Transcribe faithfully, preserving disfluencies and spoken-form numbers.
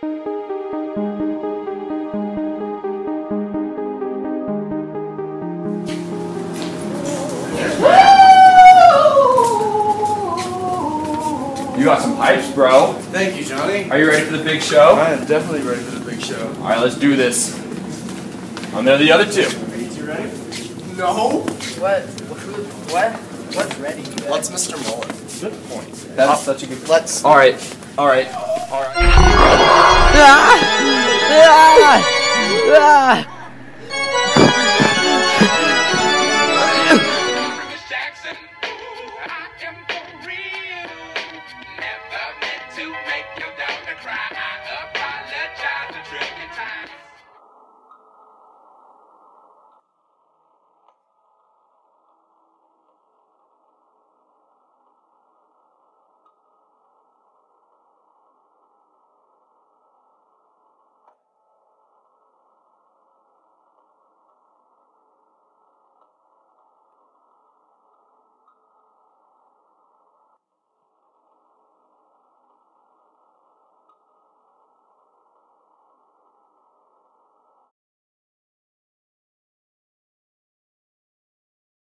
You got some pipes, bro. Thank you, Johnny. Are you ready for the big show? I am definitely ready for the big show. All right, let's do this. On there, the other two. Are you two ready? No. What? What? What's ready? What's Mister Mullen? Good point. That's Uh, such a good. Let's. All right. All right. All right. Ah! Ah! Ah!